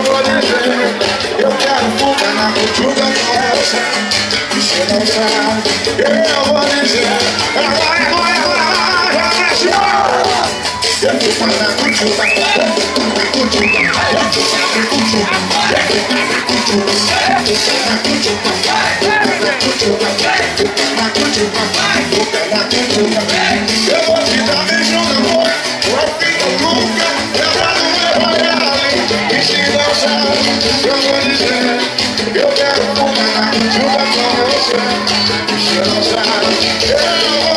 vou dizer, eu quero fuga na cultura com você. Você não sabe, eu vou dizer, agora, já cresceu. Eu vou falar na cultura, na cultura, na cultura, eu vou te dar beijo na boca, vou ficar louca, eu não vou olhar. E se não sabe, eu vou dizer, eu quero fuga na cultura com você. Se não sabe, eu